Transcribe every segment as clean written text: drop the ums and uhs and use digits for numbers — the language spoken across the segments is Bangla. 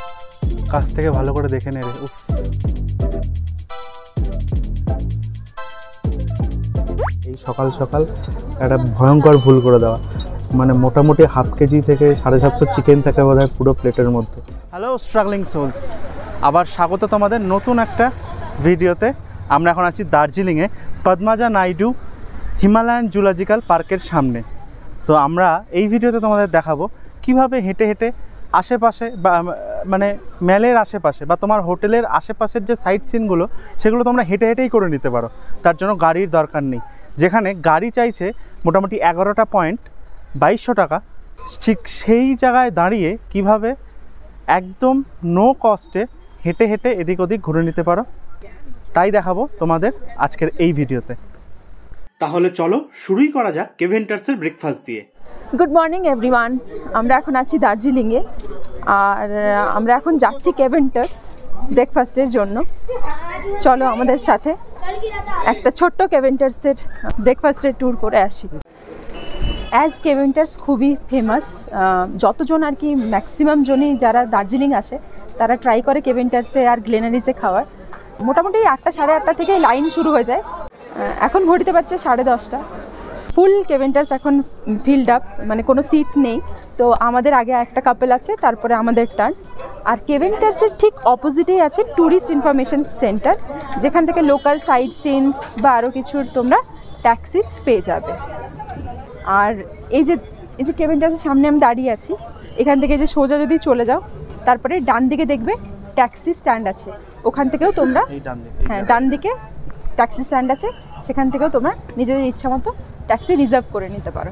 কাছ থেকে ভালো করে দেখে নে রে। এই সকাল সকাল একটা ভয়ঙ্কর ভুল করে দেওয়া, মানে মোটামুটি হাফ কেজি থেকে 750 চিকেন থাকে বোধহয় পুরো প্লেটের মধ্যে। হ্যালো স্ট্রাগলিং সোলস, আবার স্বাগত তোমাদের নতুন একটা ভিডিওতে। আমরা এখন আছি দার্জিলিংয়ে পদ্মাজা নাইডু হিমালয়ান জুলজিক্যাল পার্কের সামনে। তো আমরা এই ভিডিওতে তোমাদের দেখাবো কিভাবে হেঁটে হেঁটে আশেপাশে বা মানে মেলের আশেপাশে বা তোমার হোটেলের আশেপাশের যে সাইট সিনগুলো সেগুলো তোমরা হেঁটে হেঁটেই করে নিতে পারো। তার জন্য গাড়ির দরকার নেই। যেখানে গাড়ি চাইছে মোটামুটি 11টা পয়েন্ট 2200 টাকা, ঠিক সেই জায়গায় দাঁড়িয়ে কিভাবে একদম নো কস্টে হেঁটে হেঁটে এদিক ওদিক ঘুরে নিতে পারো, তাই দেখাবো তোমাদের আজকের এই ভিডিওতে। তাহলে চলো শুরুই করা যাক কেভেন্টার্সের ব্রেকফাস্ট দিয়ে। গুড মর্নিং এভরিওয়ান, আমরা এখন আছি দার্জিলিংয়ে আর আমরা এখন যাচ্ছি কেভেন্টার্স ব্রেকফাস্টের জন্য। চলো আমাদের সাথে একটা ছোট্ট কেভেন্টার্সের ব্রেকফাস্টের ট্যুর করে আসি। অ্যাজ কেভেন্টার্স খুবই ফেমাস, যতজন আর কি ম্যাক্সিমাম জনই যারা দার্জিলিং আসে তারা ট্রাই করে কেভেন্টার্সে আর গ্লেনারিসে খাওয়ার। মোটামুটি 8টা সাড়ে 8টা থেকে লাইন শুরু হয়ে যায়। এখন ঘড়িতে পাচ্ছে 10:30। ফুল কেভেন্টার্স এখন ফিল্ড আপ, মানে কোনো সিট নেই। তো আমাদের আগে একটা কাপল আছে, তারপরে আমাদের টার্ন। আর কেভেন্টার্সের ঠিক অপোজিটেই আছে ট্যুরিস্ট ইনফরমেশন সেন্টার, যেখান থেকে লোকাল সাইট সিনস বা আরও কিছুর তোমরা ট্যাক্সিস পেয়ে যাবে। আর এই যে কেভেন্টার্সের সামনে আমি দাঁড়িয়ে আছি, এখান থেকে যে সোজা যদি চলে যাও তারপরে ডান দিকে দেখবে ট্যাক্সি স্ট্যান্ড আছে, ওখান থেকেও তোমরা ডান দিকে ট্যাক্সি স্ট্যান্ড আছে, সেখান থেকেও তোমরা নিজেদের ইচ্ছা মতো ট্যাক্সি রিজার্ভ করে নিতে পারো।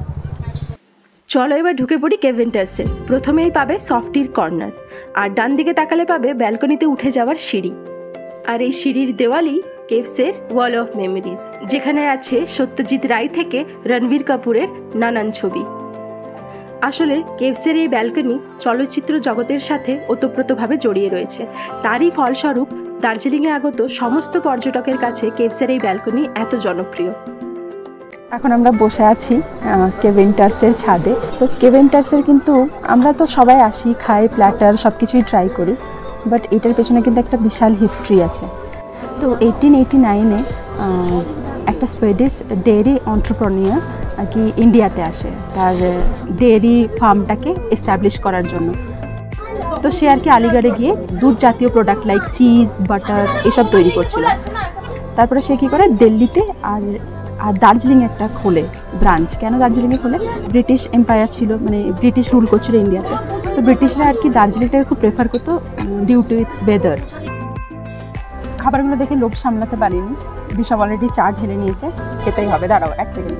চলো এবার ঢুকে পড়ি কেভেন্টার্সে। প্রথমেই পাবে সফটির কর্নার, আর ডান দিকে তাকালে পাবে ব্যালকনিতে উঠে যাওয়ার সিঁড়ি। আর এই সিঁড়ির দেওয়ালই কেভসের ওয়াল অফ মেমোরিজ, যেখানে আছে সত্যজিৎ রায় থেকে রণবীর কাপুরের নানান ছবি। আসলে কেভসের এই ব্যালকনি চলচ্চিত্র জগতের সাথে ওতপ্রোতভাবে জড়িয়ে রয়েছে। তারই ফলস্বরূপ দার্জিলিংয়ে আগত সমস্ত পর্যটকের কাছে কেভসের এই ব্যালকনি এত জনপ্রিয়। এখন আমরা বসে আছি কেভেন্টার্সের ছাদে। তো কেভেন্টার্সের কিন্তু আমরা তো সবাই আসি, খাই, প্ল্যাটার সব কিছুই ট্রাই করি, বাট এটার পেছনে কিন্তু একটা বিশাল হিস্ট্রি আছে। তো 1889-এ একটা সুইডিশ ডেয়ারি অন্টারপ্রেনিউর আর কি ইন্ডিয়াতে আসে তার ডেয়ারি ফার্মটাকে এস্টাবলিশ করার জন্য। তো সে আর কি আলিগড়ে গিয়ে দুধ জাতীয় প্রোডাক্ট লাইক চিজ, বাটার এসব তৈরি করছিল। তারপরে সে কী করে দিল্লিতে আর দার্জিলিংয়ে একটা খোলে ব্রাঞ্চ। কেন দার্জিলিংয়ে খোলে? ব্রিটিশ এম্পায়ার ছিল, মানে ব্রিটিশ রুল করছিল ইন্ডিয়াতে। তো ব্রিটিশরা আর কি দার্জিলিংটাকে খুব প্রেফার করতো ডিউ টু ইটস ওয়েদার। খাবারগুলো দেখে লোভ সামলাতে পারিনি, ঋষভ অলরেডি চা ঢেলে নিয়েছে, খেতেই হবে। দাঁড়াও 1 সেকেন্ড।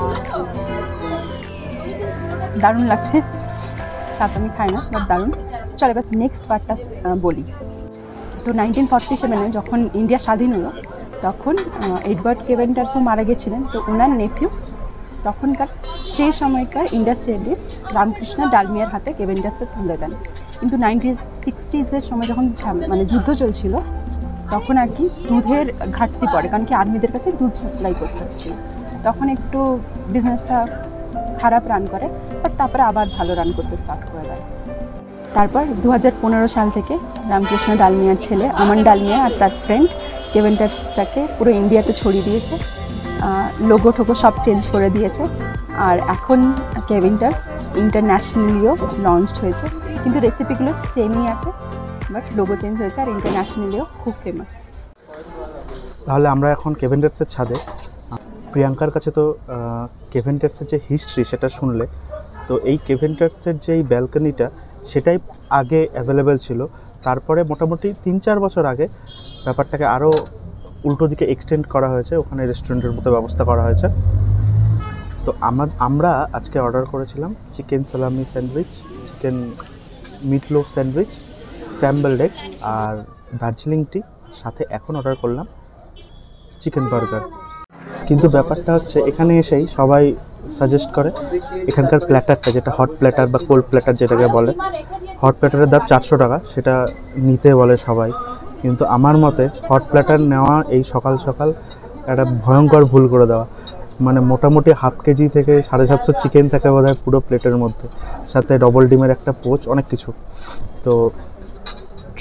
দারুণ লাগছে, চা তো আমি খাই না, বাট দারুণ। চল এবার নেক্সট পার্টটা বলি। তো 1947-এ যখন ইন্ডিয়া স্বাধীন হলো, তখন এডওয়ার্ড কেভেন্টার্সও মারা গেছিলেন। তো ওনার নেফিউ তখনকার সেই সময়কার ইন্ডাস্ট্রিয়ালিস্ট রামকৃষ্ণ ডালমিয়ার হাতে কেভেন্টার্সটা তুলে দেন। কিন্তু 1960s-এর সময় যখন মানে যুদ্ধ চলছিল, তখন আর কি দুধের ঘাটতি পড়ে, কারণ কি আর্মিদের কাছে দুধ সাপ্লাই করতে হচ্ছিল। তখন একটু বিজনেসটা খারাপ রান করে, বাট তারপরে আবার ভালো রান করতে স্টার্ট করে দেয়। তারপর 2015 সাল থেকে রামকৃষ্ণ ডালমিয়ার ছেলে আমান ডালমিয়া আর তার ফ্রেন্ড কেভেন্টার্সটাকে পুরো ইন্ডিয়াতে ছড়িয়ে দিয়েছে, লোগো ঠোগো সব চেঞ্জ করে দিয়েছে। আর এখন কেভেন্টার্স ইন্টারন্যাশনালিও লঞ্চড হয়েছে, কিন্তু রেসিপিগুলো সেমই আছে, বাট লোগো চেঞ্জ হয়েছে আর ইন্টারন্যাশনালিও খুব ফেমাস। তাহলে আমরা এখন কেভেন্টার্সের ছাদে। প্রিয়াঙ্কার কাছে তো কেভেন্টার্সের যে হিস্ট্রি সেটা শুনলে, তো এই কেভেন্টার্সের যে এই ব্যালকনিটা সেটাই আগে অ্যাভেলেবেল ছিল। তারপরে মোটামুটি 3-4 বছর আগে ব্যাপারটাকে আরও উল্টো দিকে এক্সটেন্ড করা হয়েছে, ওখানে রেস্টুরেন্টের মতো ব্যবস্থা করা হয়েছে। তো আমরা আজকে অর্ডার করেছিলাম chicken salami sandwich, chicken meatloaf sandwich, scrambled egg আর দার্জিলিং টি, সাথে এখন অর্ডার করলাম চিকেন বার্গার। কিন্তু ব্যাপারটা হচ্ছে এখানে এসেই সবাই সাজেস্ট করে এখানকার প্ল্যাটারটা, যেটা হট প্ল্যাটার বা কোল্ড প্ল্যাটার যেটাকে বলে, হট প্ল্যাটারের দাম 400 টাকা, সেটা নিতে বলে সবাই। কিন্তু আমার মতে হট প্ল্যাটার নেওয়া এই সকাল সকাল একটা ভয়ঙ্কর ভুল করে দেওয়া, মানে মোটামুটি হাফ কেজি থেকে 750 চিকেন থাকে বোধহয় পুরো প্লেটের মধ্যে, সাথে ডবল ডিমের একটা পোচ, অনেক কিছু। তো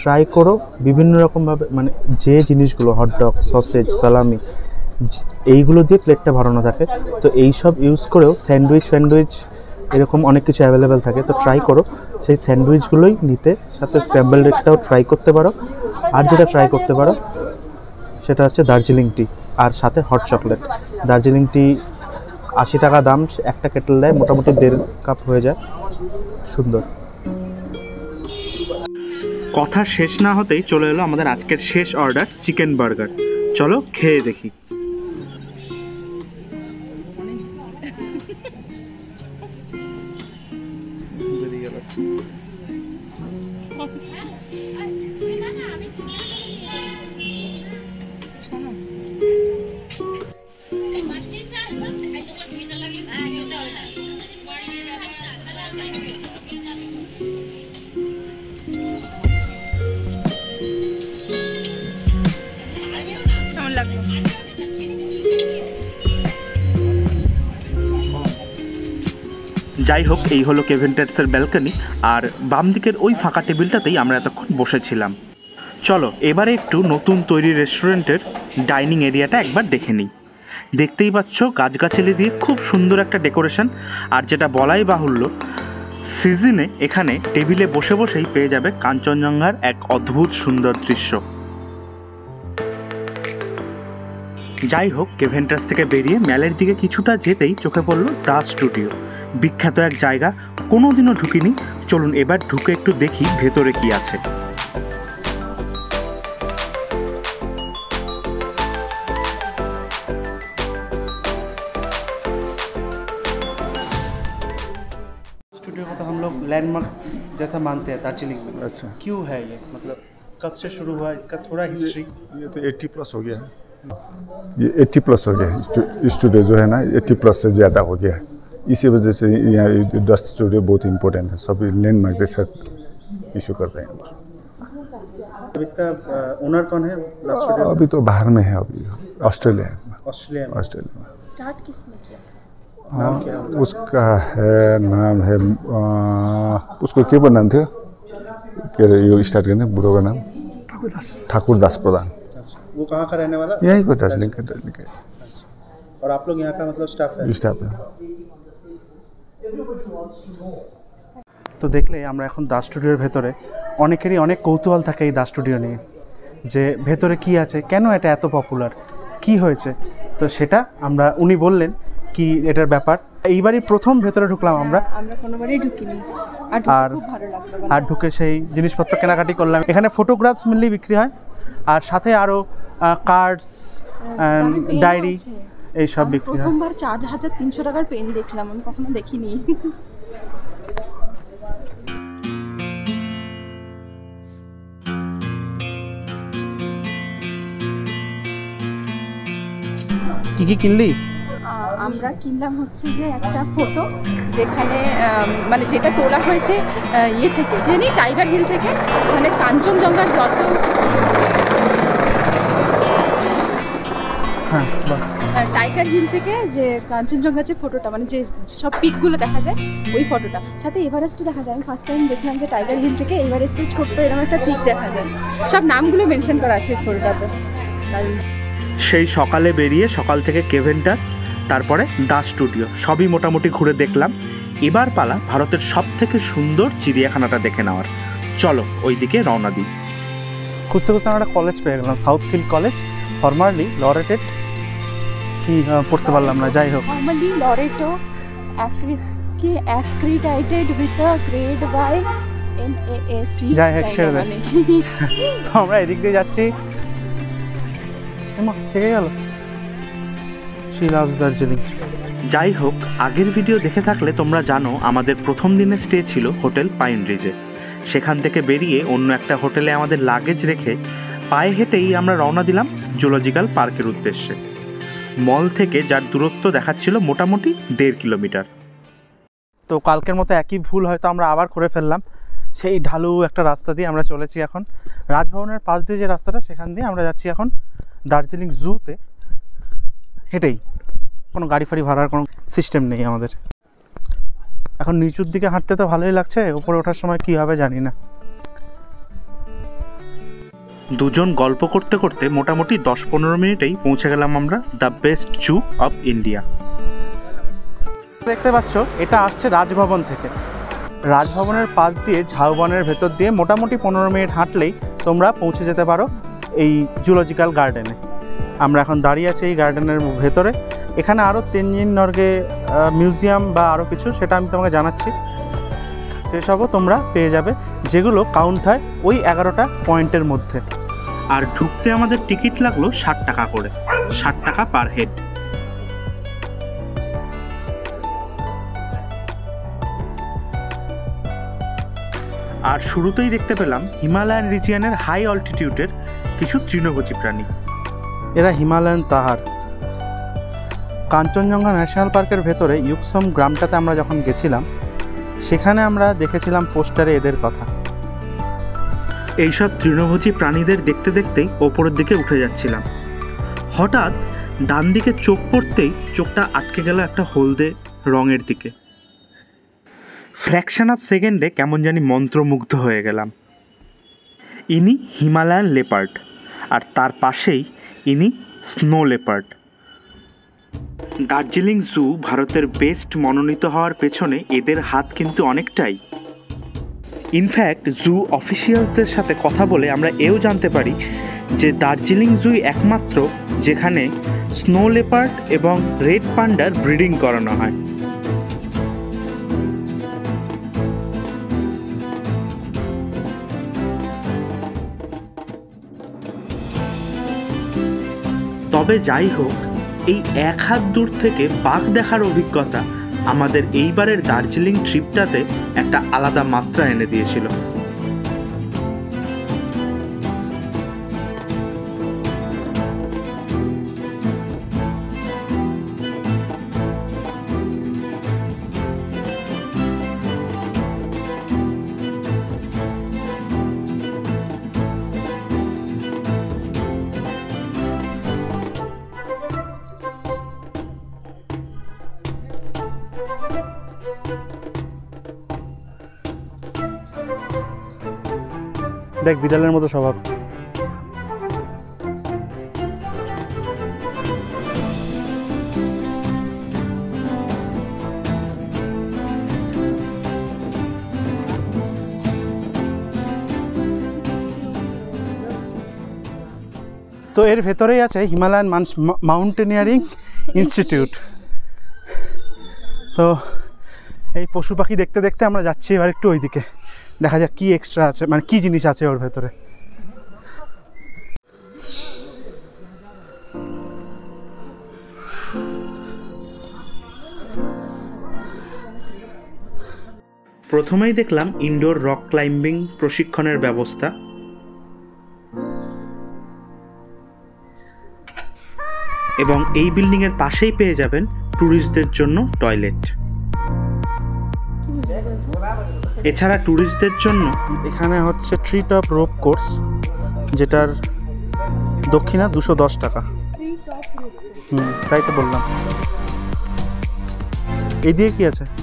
ট্রাই করো বিভিন্ন রকমভাবে, মানে যে জিনিসগুলো হটডগ, সসেজ, সালামি এইগুলো দিয়ে প্লেটটা ভরানো থাকে। তো এই সব ইউজ করেও স্যান্ডউইচ এরকম অনেক কিছু অ্যাভেলেবেল থাকে। তো ট্রাই করো সেই স্যান্ডউইচগুলোই নিতে, সাথে স্ক্র্যাম্বলড এগটাও ট্রাই করতে পারো। আর যেটা ট্রাই করতে পারো সেটা হচ্ছে দার্জিলিং টি, আর সাথে হট চকলেট। দার্জিলিং টি 80 টাকা দাম, একটা কেটল দেয়, মোটামুটি 1.5 কাপ হয়ে যায়, সুন্দর। কথা শেষ না হতেই চলে এলো আমাদের আজকের শেষ অর্ডার, চিকেন বার্গার। চলো খেয়ে দেখি। যাই হোক, এই হলো কেভেন্টার্সের ব্যালকনি, আর বাম দিকের ওই ফাঁকা টেবিলটাতেই আমরা এতক্ষণ বসেছিলাম। চলো এবারে একটু নতুন তৈরি রেস্টুরেন্টের ডাইনিং এরিয়াটা একবার দেখে নিই। দেখতেই পাচ্ছ গাছগাছালি দিয়ে খুব সুন্দর একটা ডেকোরেশন, আর যেটা বলাই বাহুল্য, সিজনে এখানে টেবিলে বসে বসেই পেয়ে যাবে কাঞ্চনজঙ্ঘার এক অদ্ভুত সুন্দর দৃশ্য। যাই হোক, কেভেন্টার্স থেকে বেরিয়ে ম্যালের দিকে কিছুটা যেতেই চোখে পড়ল দাস স্টুডিও, বিখ্যাত এক জায়গা, কোনোদিনও ঢুকিনি। চলুন এবার ঢুকে একটু দেখি ভেতরে কি আছে। स्टूडियो को तो हम लोग लैंडमार्क जैसा मानते हैं दार्जिलिंग में। अच्छा, क्यों है ये, मतलब कब से शुरू हुआ, इसका थोड़ा हिस्ट्री? ये तो 80 प्लस हो गया है। ये 80 प्लस हो गया है। स्टूडियो जो है ना 80 प्लस से ज़्यादा हो गया है। इसी वजह से यहाँ दास स्टूडियो बहुत इम्पोर्टेंट है, सभी लैंडमार्क जैसा इशू करते हैं। अब इसका ओनर कौन है दास स्टूडियो? अभी तो बाहर में है, अभी ऑस्ट्रेलिया में। ऑस्ट्रेलिया में। ऑस्ट्रेलिया में स्टार्ट किसने किया? हाँ, उसका है नाम है उसको के पर नाम थियो के यो स्टार्ट करने बुढ़ो का नाम ठाकुर दास प्रधान। अच्छा, वो कहाँ का रहने वाला? यहीं को दार्जिलिंग का। और आप लोग यहाँ का मतलब स्टाफ है? स्टाफ है। তো দেখলে আমরা এখন দাস স্টুডিওর ভেতরে, অনেকেরই অনেক কৌতূহল থাকে এই দাস স্টুডিও নিয়ে, যে ভেতরে কি আছে, কেন এটা এত পপুলার, কি হয়েছে। তো সেটা আমরা, উনি বললেন কি এটার ব্যাপার। এইবারই প্রথম ভেতরে ঢুকলাম আমরা কোনোবারই ঢুকিনি, আর খুব ভালো লাগলো। আর ঢুকে সেই জিনিসপত্র কেনাকাটি করলাম। এখানে ফটোগ্রাফস মেনলি বিক্রি হয়, আর সাথে আরও কার্ডস, ডায়েরি, এইসব বিক্রি হয়। প্রথমবার 4300 টাকার পেন দেখলাম, আমি কখনো দেখিনি। কি কি কিনলি? আমরা কিনলাম হচ্ছে যে একটা ফটো, যেখানে মানে যেটা তোলা হয়েছে ইয়ে থেকে, জানি টাইগার হিল থেকে, মানে কাঞ্চনজঙ্ঘার যত টাইগার হিল থেকে যে কাঞ্চনজঙ্ঘার যে ফটোটা, মানে যে সব পিকগুলো দেখা যায় ওই ফটোটা, সাথে এভারেস্টও দেখা যায়। আমি ফার্স্ট টাইম দেখলাম যে টাইগার হিল থেকে এভারেস্টের ছোট্ট এরকম একটা পিক দেখা যায়। সব নামগুলো মেনশন করা আছে ফটোটাতে। সেই সকালে বেরিয়ে সকাল থেকে কেভেন্টার্স, তারপরে দাস স্টুডিও সবই মোটামুটি ঘুরে দেখলাম। এবার পালা ভারতের সবথেকে সুন্দর চিড়িয়াখানাটা দেখে নেওয়ার। চলো ওইদিকে রওনা দিই। খুঁজতে খুঁজতে আমরা একটা কলেজ পেয়ে গেলাম, সাউথফিল্ড কলেজ, ফরমারলি লরেটেড, কি পড়তে পারলাম না। যাই হোক, formally Loreto accredited with a grade by NAAC। যাই হোক, ছেড়ে দেয়। তো আমরা এদিক দিয়ে যাচ্ছি। থেকে গেল শি লাভস দার্জিলিং। যাই হোক, আগের ভিডিও দেখে থাকলে তোমরা জানো আমাদের প্রথম দিনের স্টে ছিল হোটেল পাইন রিজে। সেখান থেকে বেরিয়ে অন্য একটা হোটেলে আমাদের লাগেজ রেখে পায়ে হেঁটেই আমরা রওনা দিলাম জুলজিক্যাল পার্কের উদ্দেশ্যে। মল থেকে যার দূরত্ব দেখাচ্ছিল মোটামুটি 1.5 কিলোমিটার। তো কালকের মতো একই ভুল হয়তো আমরা আবার করে ফেললাম। সেই ঢালু একটা রাস্তা দিয়ে আমরা চলেছি এখন, রাজভবনের পাশ দিয়ে যে রাস্তাটা, সেখান দিয়ে আমরা যাচ্ছি এখন দার্জিলিং জুতে হেঁটেই। কোনো গাড়ি ফাড়ি ভাড়ার কোনো সিস্টেম নেই আমাদের। এখন নিচুর দিকে হাঁটতে তো ভালোই লাগছে, উপরে ওঠার সময় কী হবে জানি না। দুজন গল্প করতে করতে মোটামুটি 10-15 মিনিটেই পৌঁছে গেলাম আমরা the best zoo of India. দেখতে পাচ্ছ এটা আসছে রাজভবন থেকে। রাজভবনের পাশ দিয়ে ঝাউবনের ভেতর দিয়ে মোটামুটি 15 মিনিট হাঁটলেই তোমরা পৌঁছে যেতে পারো এই জুলজিক্যাল গার্ডেনে। আমরা এখন দাঁড়িয়ে আছি এই গার্ডেনের ভেতরে। এখানে আরও তেনজিং নরগে মিউজিয়াম বা আরও কিছু, সেটা আমি তোমাকে জানাচ্ছি, সেসবও তোমরা পেয়ে যাবে, যেগুলো কাউন্ট হয় ওই 11টা পয়েন্টের মধ্যে। আর ঢুকতে আমাদের টিকিট লাগলো 60 টাকা করে, 60 টাকা পার হেড। আর শুরুতেই দেখতে পেলাম হিমালয়ান রিজিয়নের হাই অল্টিটিউডের কিছু তৃণভোজী প্রাণী। এরা হিমালয়ান তাহার। কাঞ্চনজঙ্ঘা ন্যাশনাল পার্কের ভেতরে ইউকসম গ্রামটাতে আমরা যখন গেছিলাম, সেখানে আমরা দেখেছিলাম পোস্টারে এদের কথা। এইসব তৃণভোজী প্রাণীদের দেখতে দেখতেই ওপরের দিকে উঠে যাচ্ছিলাম। হঠাৎ ডান দিকে চোখ পড়তেই চোখটা আটকে গেল একটা হলদে রঙের দিকে। ফ্র্যাকশন অফ সেকেন্ডে কেমন জানি মন্ত্রমুগ্ধ হয়ে গেলাম। ইনি হিমালয়ান লেপার্ড, আর তার পাশেই ইনি স্নো লেপার্ড। দার্জিলিং জু ভারতের বেস্ট মনোনীত হওয়ার পেছনে এদের হাত কিন্তু অনেকটাই। ইনফ্যাক্ট জু অফিসিয়ালসদের সাথে কথা বলে আমরা এও জানতে পারি যে দার্জিলিং জুই একমাত্র যেখানে স্নো লেপার্ড এবং রেড পান্ডার ব্রিডিং করানো হয়। তবে যাই হোক, এই 1 হাত দূর থেকে বাঘ দেখার অভিজ্ঞতা আমাদের এইবারের দার্জিলিং ট্রিপটাতে একটা আলাদা মাত্রা এনে দিয়েছিল। দেখ বিড়ালের মতো স্বভাব। তো এর ভেতরেই আছে হিমালয়ান মাউন্টেনিয়ারিং ইনস্টিটিউট। তো এই পশু পাখি দেখতে দেখতে আমরা যাচ্ছি এবার একটু ওইদিকে, দেখা যাক কি এক্সট্রা আছে, মানে কি জিনিস আছে ওর ভেতরে। প্রথমেই দেখলাম ইনডোর রক ক্লাইম্বিং প্রশিক্ষণের ব্যবস্থা। এবং এই বিল্ডিংয়ের পাশেই পেয়ে যাবেন ট্যুরিস্টদের জন্য টয়লেট। এছাড়া ট্যুরিস্টদের জন্য এখানে হচ্ছে ট্রি টপ রোপ কোর্স, যেটার দক্ষিণা 210 টাকা। তাই তো বললাম। এই দিয়ে কি আছে?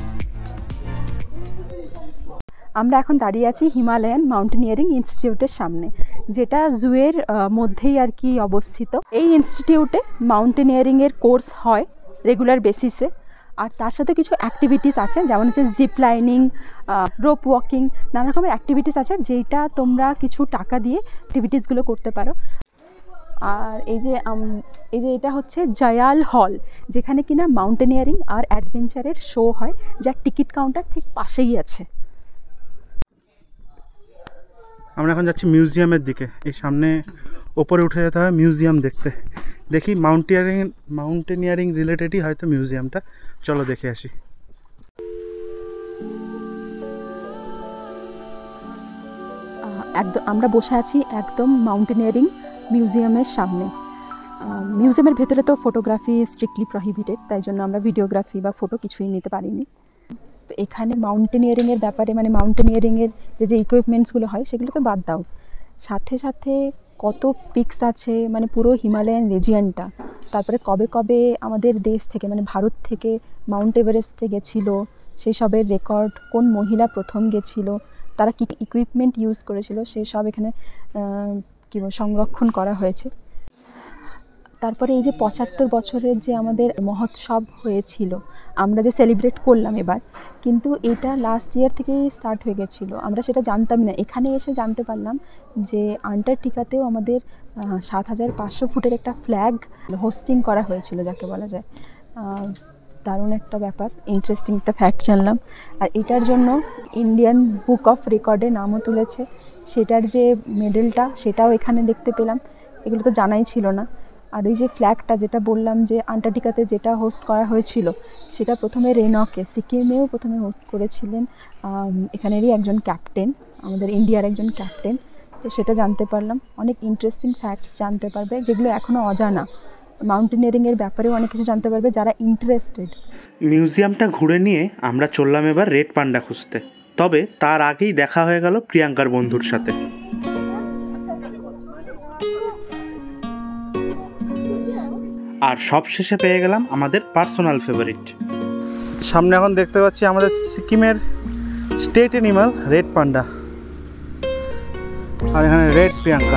আমরা এখন দাঁড়িয়ে আছি হিমালয়ান মাউন্টেনিয়ারিং ইনস্টিটিউটের সামনে, যেটা জুয়ের মধ্যেই আর কি অবস্থিত। এই ইনস্টিটিউটে মাউন্টেনিয়ারিংয়ের কোর্স হয় রেগুলার বেসিসে, আর তার সাথে কিছু অ্যাক্টিভিটিস আছে, যেমন হচ্ছে জিপ লাইনিং, রোপ ওয়াকিং, নানা রকমের অ্যাক্টিভিটিস আছে, যেটা তোমরা কিছু টাকা দিয়ে অ্যাক্টিভিটিসগুলো করতে পারো। আর এই যে এটা হচ্ছে জয়াল হল, যেখানে কিনা মাউন্টেনিয়ারিং আর অ্যাডভেঞ্চারের শো হয়, যার টিকিট কাউন্টার ঠিক পাশেই আছে। আমরা এখন যাচ্ছি মিউজিয়ামের দিকে। এই সামনে ওপরে উঠে যেতে হবে মিউজিয়াম দেখতে। দেখি মাউন্টেনিয়ারিং রিলেটেডই হয়তো মিউজিয়ামটা। চলো দেখে আসি। আমরা বসে আছি একদম মাউন্টেনিয়ারিং মিউজিয়ামের সামনে। মিউজিয়ামের ভেতরে তো ফটোগ্রাফি স্ট্রিক্টলি প্রহিবিটেড, তাই জন্য আমরা ভিডিওগ্রাফি বা ফটো কিছুই নিতে পারিনি। এখানে মাউন্টেনিয়ারিংয়ের ব্যাপারে, মানে মাউন্টেনিয়ারিংয়ের যে ইকুইপমেন্টসগুলো হয় সেগুলো তো বাদ দাও, সাথে সাথে কত পিকস আছে, মানে পুরো হিমালয়ান রিজিয়নটা। তারপরে কবে কবে আমাদের দেশ থেকে, মানে ভারত থেকে মাউন্ট এভারেস্টে গেছিলো, সেই সবের রেকর্ড, কোন মহিলা প্রথম গেছিলো, তারা কী ইকুইপমেন্ট ইউজ করেছিল, সেই সব এখানে কি সংরক্ষণ করা হয়েছে। তারপরে এই যে 75 বছরের যে আমাদের মহোৎসব হয়েছিল, আমরা যে সেলিব্রেট করলাম এবার, কিন্তু এটা লাস্ট ইয়ার থেকেই স্টার্ট হয়ে গেছিলো, আমরা সেটা জানতামই না। এখানে এসে জানতে পারলাম যে আন্টার্কটিকাতেও আমাদের 7500 ফুটের একটা ফ্ল্যাগ হোস্টিং করা হয়েছিল, যাকে বলা যায়। দারুণ একটা ব্যাপার, ইন্টারেস্টিং একটা ফ্যাক্ট জানলাম। আর এটার জন্য ইন্ডিয়ান বুক অফ রেকর্ডে নামও তুলেছে। সেটার যে মেডেলটা, সেটাও এখানে দেখতে পেলাম, এগুলো তো জানাই ছিল না। আর ওই যে ফ্ল্যাগটা যেটা বললাম যে আন্টার্কটিকাতে যেটা হোস্ট করা হয়েছিল, সেটা প্রথমে রেনকে, সিকিমেও প্রথমে হোস্ট করেছিলেন এখানেরই একজন ক্যাপ্টেন, আমাদের ইন্ডিয়ার একজন ক্যাপ্টেন। তো সেটা জানতে পারলাম। অনেক ইন্টারেস্টিং ফ্যাক্টস জানতে পারবে যেগুলো এখনও অজানা। মাউন্টেনিয়ারিংয়ের ব্যাপারেও অনেক কিছু জানতে পারবে যারা ইন্টারেস্টেড। মিউজিয়ামটা ঘুরে নিয়ে আমরা চললাম এবার রেড পান্ডা খুঁজতে। তবে তার আগেই দেখা হয়ে গেল প্রিয়াঙ্কার বন্ধুর সাথে। আর সব শেষে পেয়ে গেলাম আমাদের পার্সোনাল ফেভারিট। সামনে এখন দেখতে পাচ্ছি আমাদের সিকিমের স্টেট অ্যানিমাল রেড পান্ডা, আর এখানে রেড প্রিয়াঙ্কা।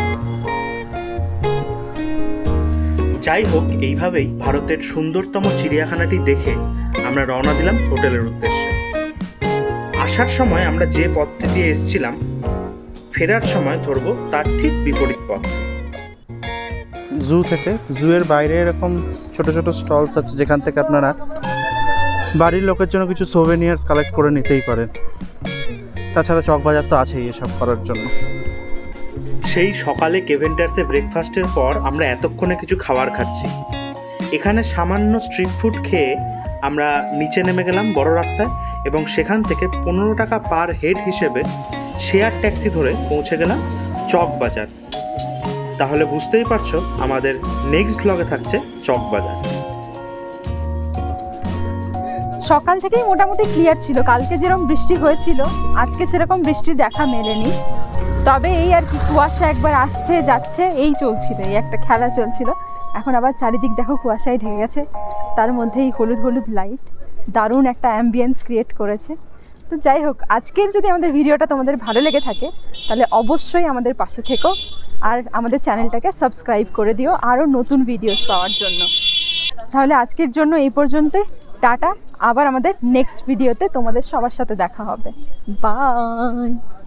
যাই হোক, এইভাবেই ভারতের সুন্দরতম চিড়িয়াখানাটি দেখে আমরা রওনা দিলাম হোটেলের উদ্দেশ্যে। আসার সময় আমরা যে পথটি দিয়ে এসেছিলাম, ফেরার সময় ধরবো তার ঠিক বিপরীত পথ। জু থেকে, জুয়ের বাইরে এরকম ছোট ছোট স্টলস আছে যেখান থেকে আপনারা বাড়ির লোকের জন্য কিছু সোভেনিয়ার্স কালেক্ট করে নিতেই পারেন। তাছাড়া চকবাজার তো আছেই এসব করার জন্য। সেই সকালে কেভেন্টার্সে ব্রেকফাস্টের পর আমরা এতক্ষণে কিছু খাবার খাচ্ছি। এখানে সামান্য স্ট্রিট ফুড খেয়ে আমরা নিচে নেমে গেলাম বড় রাস্তায়, এবং সেখান থেকে 15 টাকা পার হেড হিসেবে শেয়ার ট্যাক্সি ধরে পৌঁছে গেলাম চকবাজার। তাহলে বুঝতেই পারছো আমাদের নেক্সট ব্লগে থাকছে চকবাজার। সকাল থেকেই মোটামুটি ক্লিয়ার ছিল। কালকে যেরকম বৃষ্টি হয়েছিল, আজকে সেরকম বৃষ্টির দেখা মেলেনি। তবে এই আর কি, কুয়াশা একবার আসছে যাচ্ছে, এই চলছিল, এই একটা খেলা চলছিল। এখন আবার চারিদিক দেখো কুয়াশায় ঢেকে গেছে, তার মধ্যেই হলুদ হলুদ লাইট, দারুণ একটা অ্যাম্বিয়েন্স ক্রিয়েট করেছে। তো যাই হোক, আজকের যদি আমাদের ভিডিওটা তোমাদের ভালো লেগে থাকে, তাহলে অবশ্যই আমাদের পাশে থেকো আর আমাদের চ্যানেলটাকে সাবস্ক্রাইব করে দিও আরও নতুন ভিডিওস পাওয়ার জন্য। তাহলে আজকের জন্য এই পর্যন্তই, টাটা। আবার আমাদের নেক্সট ভিডিওতে তোমাদের সবার সাথে দেখা হবে। বাই।